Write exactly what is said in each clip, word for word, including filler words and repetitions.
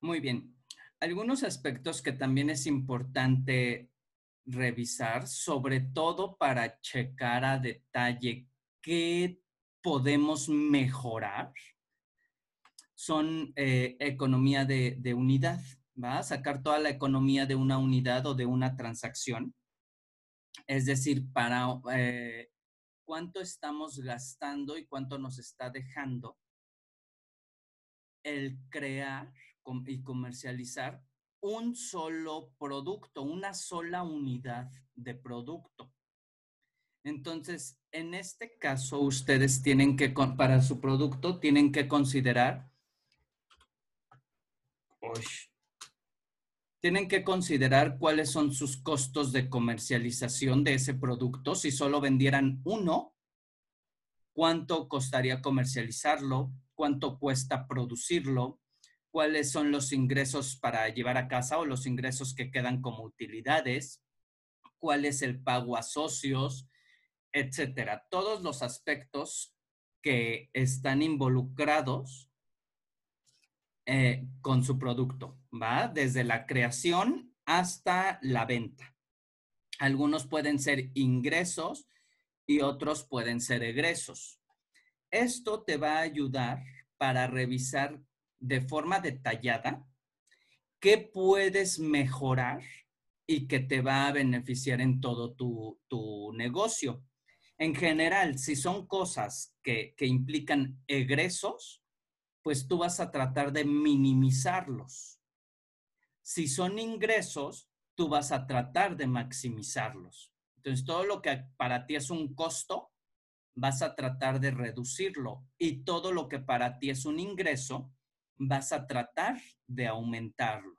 Muy bien. Algunos aspectos que también es importante revisar, sobre todo para checar a detalle qué podemos mejorar, son eh, economía de, de unidad, ¿va? Sacar toda la economía de una unidad o de una transacción. Es decir, para eh, cuánto estamos gastando y cuánto nos está dejando el crear y comercializar un solo producto, una sola unidad de producto. Entonces, en este caso, ustedes tienen que, para su producto, tienen que considerar, uy, tienen que considerar cuáles son sus costos de comercialización de ese producto. Si solo vendieran uno, cuánto costaría comercializarlo, cuánto cuesta producirlo, cuáles son los ingresos para llevar a casa o los ingresos que quedan como utilidades, cuál es el pago a socios, etcétera. Todos los aspectos que están involucrados eh, con su producto, ¿va? Desde la creación hasta la venta. Algunos pueden ser ingresos y otros pueden ser egresos. Esto te va a ayudar para revisar de forma detallada qué puedes mejorar y que te va a beneficiar en todo tu, tu negocio. En general, si son cosas que, que implican egresos, pues tú vas a tratar de minimizarlos. Si son ingresos, tú vas a tratar de maximizarlos. Entonces, todo lo que para ti es un costo, vas a tratar de reducirlo, y todo lo que para ti es un ingreso, vas a tratar de aumentarlo.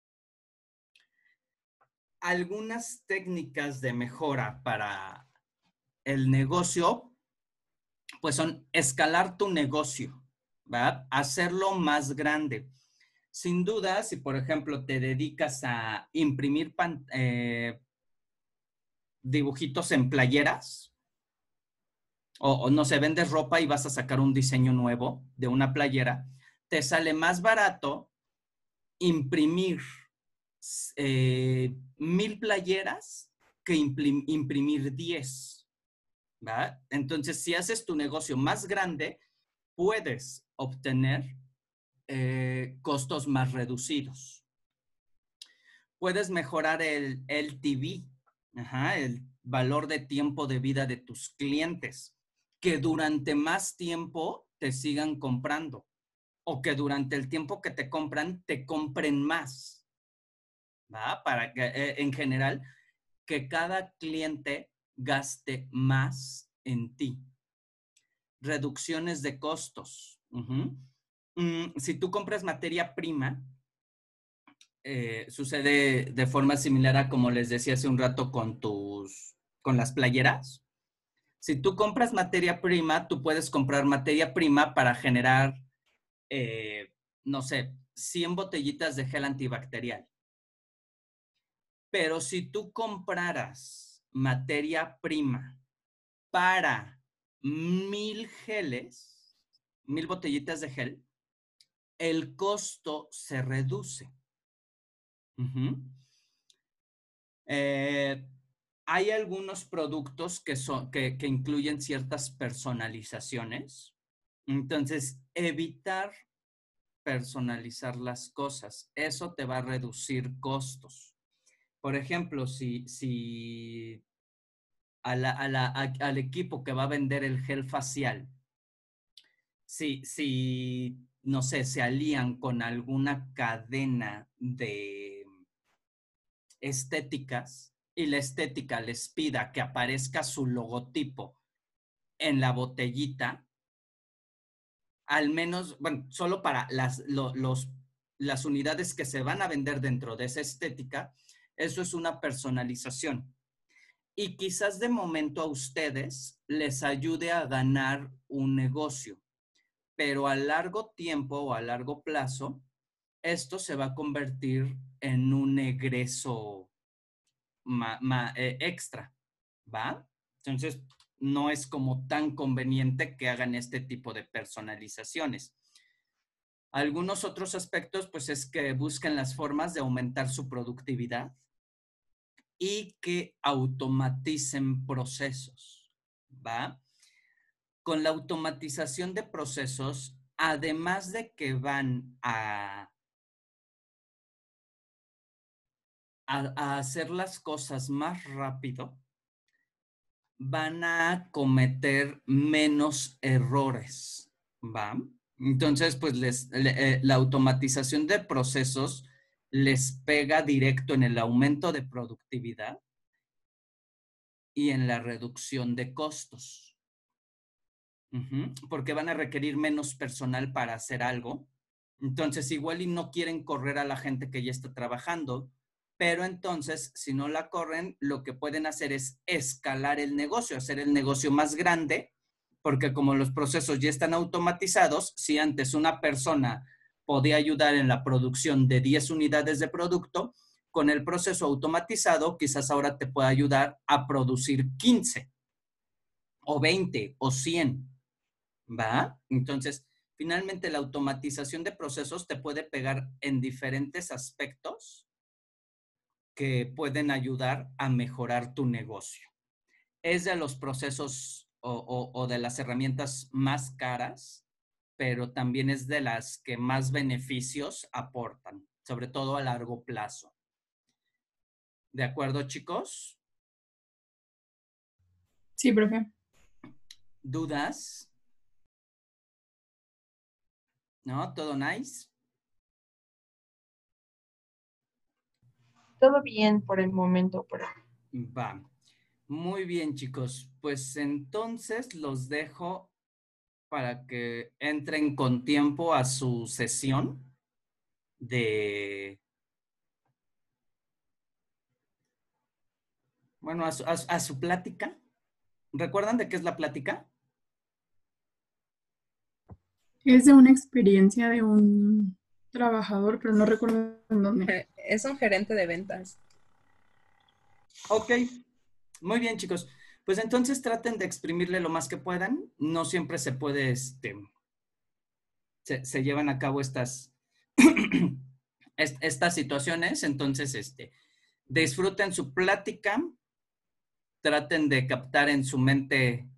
Algunas técnicas de mejora para el negocio, pues son escalar tu negocio, ¿va? Hacerlo más grande. Sin duda, si por ejemplo te dedicas a imprimir pan, eh, dibujitos en playeras, o, o no sé, vendes ropa y vas a sacar un diseño nuevo de una playera, te sale más barato imprimir eh, mil playeras que imprim, imprimir diez. ¿Va? Entonces, si haces tu negocio más grande, puedes obtener eh, costos más reducidos. Puedes mejorar el L T V, ajá, el valor de tiempo de vida de tus clientes, que durante más tiempo te sigan comprando, o que durante el tiempo que te compran, te compren más, ¿va? Para que, eh, en general, que cada cliente gaste más en ti. Reducciones de costos. Uh-huh. Mm, si tú compras materia prima, eh, sucede de forma similar a como les decía hace un rato con tus, con las playeras. Si tú compras materia prima, tú puedes comprar materia prima para generar, eh, no sé, cien botellitas de gel antibacterial. Pero si tú compraras materia prima para mil geles, mil botellitas de gel, el costo se reduce. Uh-huh. Eh, hay algunos productos que, son, que, que incluyen ciertas personalizaciones. Entonces, evitar personalizar las cosas. Eso te va a reducir costos. Por ejemplo, si, si a la, a la, a, al equipo que va a vender el gel facial, si, si, no sé, se alían con alguna cadena de estéticas y la estética les pida que aparezca su logotipo en la botellita, al menos, bueno, solo para las, lo, los, las unidades que se van a vender dentro de esa estética, eso es una personalización. Y quizás de momento a ustedes les ayude a ganar un negocio, pero a largo tiempo o a largo plazo, esto se va a convertir en un egreso ma, ma, eh, extra, ¿va? Entonces, no es como tan conveniente que hagan este tipo de personalizaciones. Algunos otros aspectos, pues es que busquen las formas de aumentar su productividad y que automaticen procesos, ¿va? Con la automatización de procesos, además de que van a, a, a hacer las cosas más rápido, van a cometer menos errores, ¿va? Entonces, pues les, le, eh, la automatización de procesos les pega directo en el aumento de productividad y en la reducción de costos. Uh-huh, porque van a requerir menos personal para hacer algo. Entonces, igual y no quieren correr a la gente que ya está trabajando, pero entonces, si no la corren, lo que pueden hacer es escalar el negocio, hacer el negocio más grande, porque como los procesos ya están automatizados, si antes una persona podía ayudar en la producción de diez unidades de producto, con el proceso automatizado, quizás ahora te pueda ayudar a producir quince o veinte o cien, ¿va? Entonces, finalmente la automatización de procesos te puede pegar en diferentes aspectos que pueden ayudar a mejorar tu negocio. Es de los procesos o, o, o de las herramientas más caras, pero también es de las que más beneficios aportan, sobre todo a largo plazo. ¿De acuerdo, chicos? Sí, profe. ¿Dudas? ¿No? ¿Todo nice? Todo bien por el momento, profe. Va. Muy bien, chicos. Pues entonces los dejo para que entren con tiempo a su sesión de, bueno, a su, a, a su plática. ¿Recuerdan de qué es la plática? Es de una experiencia de un trabajador, pero no recuerdo en dónde. Es un gerente de ventas. Ok, muy bien, chicos. Pues entonces traten de exprimirle lo más que puedan. No siempre se puede, este, se, se llevan a cabo estas, estas situaciones. Entonces, este, disfruten su plática. Traten de captar en su mente